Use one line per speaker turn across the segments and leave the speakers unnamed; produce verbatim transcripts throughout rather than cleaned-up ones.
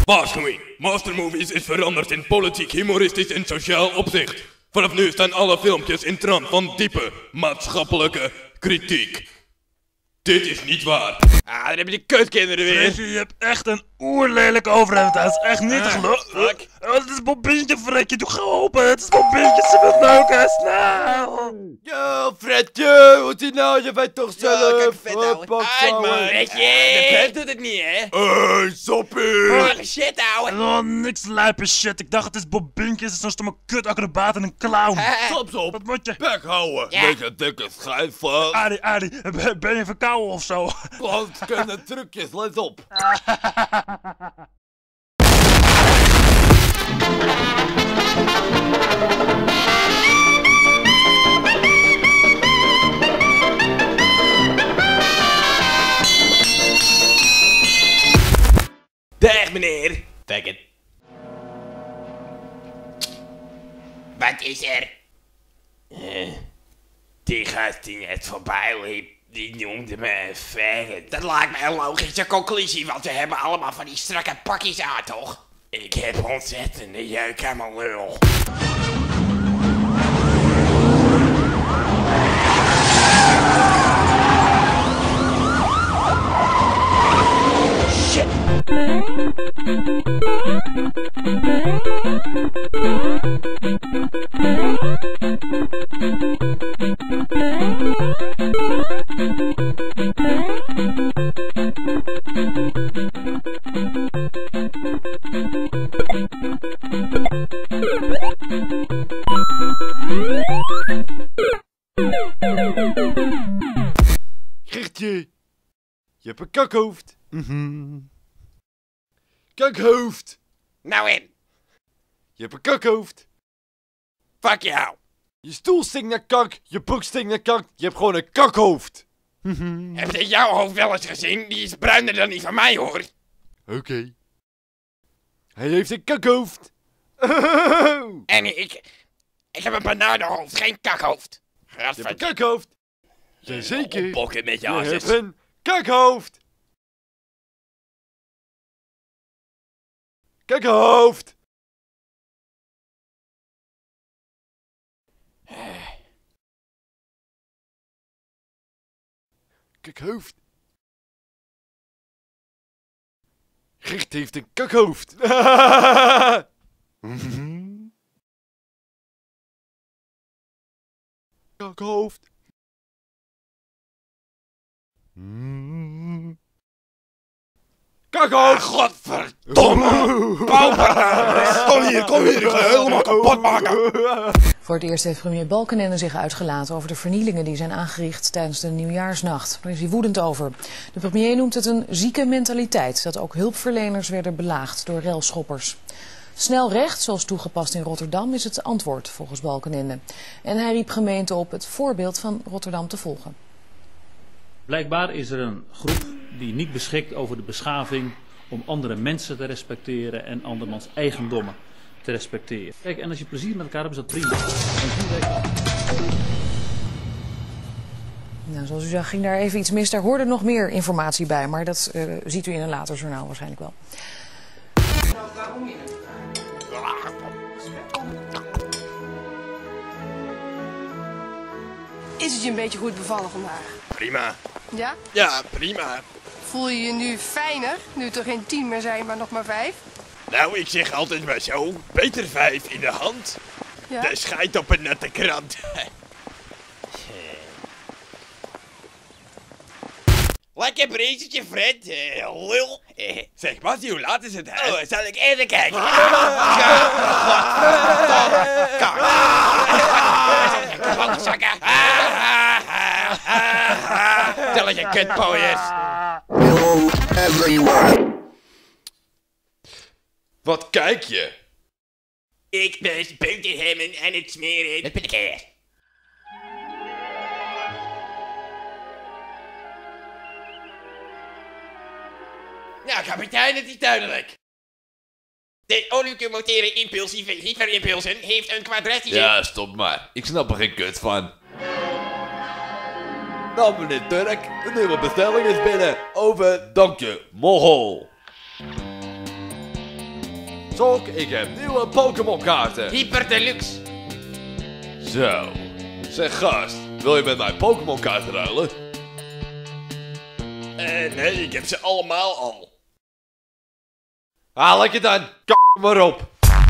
Waarschuwing, Master Movies is veranderd in politiek, humoristisch en sociaal opzicht. Vanaf nu staan alle filmpjes in trant van diepe maatschappelijke kritiek. Dit is niet waar.
Ah, dan heb je die kutkinderen weer.
Fredje, je hebt echt een oerlelijke overheid. Dat is echt niet te geloven.
Fuck.
Oh, het is Bobintje, Fredje. Doe geholpen. Het is Bobintje. Ze wil neuken. Snel.
Yo, Fredje, wat is nou? Je weet toch zelf?
kijk, vet, ouwe.
Pak
Uit,
zo,
man.
hè.
Fredje.
De pet doet het niet, hè?
Hey, soppie!
Oh, shit, ouwe.
Oh, niks lijpe shit. Ik dacht het is Bobintje. Het is zo'n stomme kut-acrobaat en een clown.
Stop, stop!
Wat moet je?
Bek houden!
Ja.
Beetje dikke schijfvang!
Adi, Adi, ben- ben je verkouden of zo?
Brandskende trucjes, let op!
Dag, meneer. Kijk het.
Wat is er?
Eh, die gast die net voorbij liep, die noemde me een faggot.
Dat lijkt me een logische conclusie, want we hebben allemaal van die strakke pakjes aan, toch?
Ik heb ontzettende jeuk aan mijn lul.
Gertje, je hebt een kakhoofd. Mhm. Kakhoofd,
Nou in.
je hebt een kakhoofd.
Fuck jou.
Je stoel stinkt naar kak, je broek stinkt naar kak, je hebt gewoon een kakhoofd. Mhm.
Heb je jouw hoofd wel eens gezien? Die is bruiner dan die van mij, hoor.
Oké. Hij heeft een kakhoofd.
En ik... Ik heb een bananenhoofd, geen kakhoofd.
Je hebt een
Gadverdamme.
kakhoofd. Jazeker.
Oppokken met je
Je hebt
asses.
een kakhoofd. Kakhoofd. Kakhoofd. Gert heeft een kakhoofd. Kakhoofd. Kakhoofd.
Godverdomme.
Kom hier, kom hier, ik ga je helemaal kapot maken.
Voor het eerst heeft premier Balkenende zich uitgelaten over de vernielingen die zijn aangericht tijdens de nieuwjaarsnacht. Daar is hij woedend over. De premier noemt het een zieke mentaliteit dat ook hulpverleners werden belaagd door relschoppers. Snel recht, zoals toegepast in Rotterdam, is het antwoord volgens Balkenende. En hij riep gemeenten op het voorbeeld van Rotterdam te volgen.
Blijkbaar is er een groep die niet beschikt over de beschaving om andere mensen te respecteren en andermans eigendommen te respecteren. Kijk, en als je plezier met elkaar hebt, is dat prima.
Nou, zoals u zag ging daar even iets mis. Daar hoorde nog meer informatie bij, maar dat uh, ziet u in een later journaal waarschijnlijk wel.
Is het je een beetje goed bevallen vandaag?
Prima.
Ja?
Ja, prima.
Voel je je nu fijner, nu het er geen tien meer zijn, maar nog maar vijf?
Nou, ik zeg altijd maar zo. Beter vijf in de hand.
Ja?
De schijt op een natte krant.
Lekker breezetje, Fred. Eh, lul.
Eh, zeg, Bassie, hoe laat is het? Hè?
Oh, zal ik even kijken? Zakken. Telletje kutpooiers.
Wat kijk je?
Ik ben boterhammen aan het smeren. Dat ben ik er. Nou, kapitein, het is duidelijk. De olutomotere impulsieve hyperimpulsen heeft een kwadratische...
Ja, stop maar. Ik snap er geen kut van. Nou, meneer Turk, de nieuwe bestelling is binnen. Over, dank je, mogol.
Sok, ik heb nieuwe Pokémon kaarten.
Hyper Deluxe.
Zo. Zeg gast, wil je met mij Pokémon kaarten ruilen?
Eh, nee, ik heb ze allemaal al.
Haal ik het dan, k*** maar op.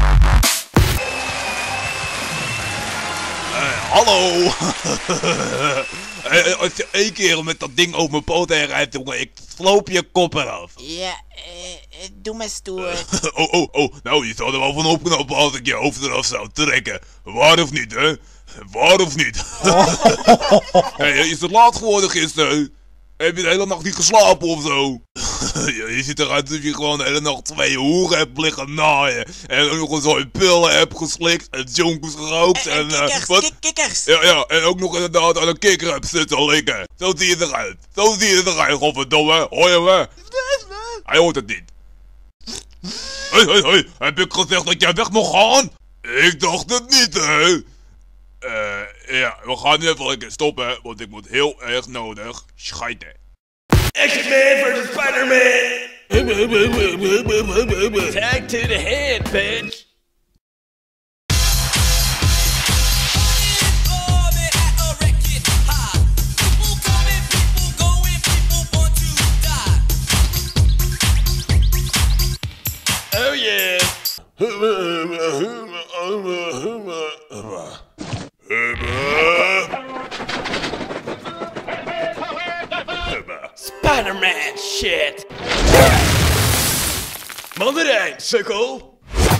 Uh, hallo! uh, als je één keer met dat ding over mijn poot heen rijdt, jongen, ik sloop je kop eraf.
Ja, eh, doe maar stoer.
oh, oh, oh, nou, je zou er wel van opknappen als ik je hoofd eraf zou trekken. Waar of niet, hè? Waar of niet? Hey, is het laat geworden gisteren? Heb je de hele nacht niet geslapen of zo? Je ziet eruit alsof je gewoon de hele nacht twee hoeren hebt liggen naaien. En ook nog eens zo'n pillen hebt geslikt en jonkus gerookt.
En, en
en
kikkers,
uh, wat?
kik kikkers.
Ja, ja, en ook nog inderdaad aan een kikker hebt zitten liggen. Zo zie je eruit. Zo zie je eruit, godverdomme. Hoor je me? Hij hoort het niet. Hé, hé, hé. Heb ik gezegd dat jij weg mag gaan? Ik dacht het niet, hè. Eh, uh, ja, we gaan nu even lekker stoppen, want ik moet heel erg nodig schijten.
X-Men versus Spider-Man!
Tag to the head, bitch!
Oh yeah!
Spider-Man shit!
Mandarijn, sukkel!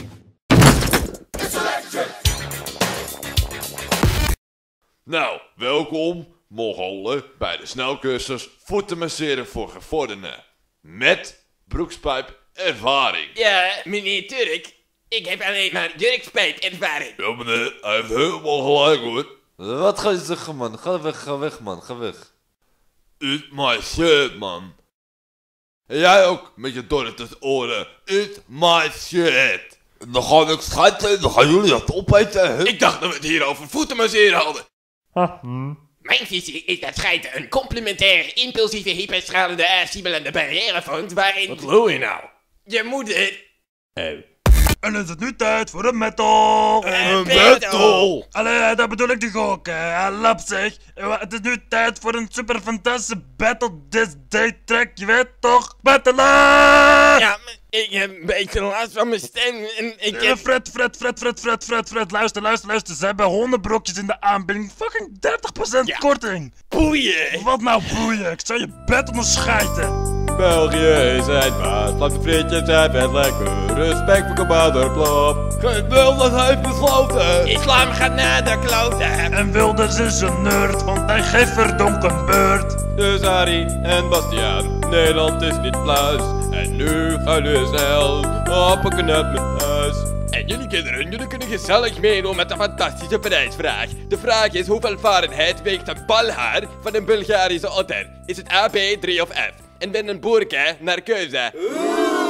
Nou, welkom, Mongolen, bij de snelcursus voeten masseren voor gevorderden. Met broekspijp ervaring.
Ja, meneer Turk. Ik heb alleen maar jurkspijp ervaring.
Ja meneer, hij heeft helemaal gelijk hoor.
Wat ga je zeggen man? Ga weg, ga weg man, ga weg.
Eat my shit man. En jij ook met je dorre oren. Eat my shit. Dan ga ik schijten, dan gaan jullie dat opeten. Hè?
Ik dacht dat we het hier over voeten masseren hadden.
Mijn visie is dat schijten een complementaire, impulsieve, hyperstralende, assimilende barrièrevormt waarin...
Wat lul je nou?
Je moeder...
En is het nu tijd voor een metal?
Een battle!
Allee, dat bedoel ik toch ook, hè? Lap zeg. Het is nu tijd voor een super fantastische battle this day track, je weet toch? Battelen!
Ja, maar ik heb een beetje last van mijn stem en ik heb...
Fred, Fred, Fred, Fred, Fred, Fred, Fred, luister, luister, luister. Ze hebben honderdbrokjes in de aanbieding. Fucking dertig procent
Ja.
korting.
Boeien!
Wat nou boeien? Ik zou je bed onderscheiden.
België is het baas, laat de frietjes zijn vet lekker. Respect voor kabouterplop. Geen Wilders heeft besloten.
Islam gaat naar de kloten.
En Wilders is een nerd, want hij geeft verdonken beurt.
Dus Harry en Bastiaan, Nederland is niet pluis. En nu gaan we snel op een knap met huis.
En jullie kinderen, jullie kunnen gezellig meedoen met de fantastische prijsvraag. De vraag is hoeveel Fahrenheit weegt een balhaar van een Bulgarische otter? Is het A, B, drie of F? En ben een boerke naar keuze.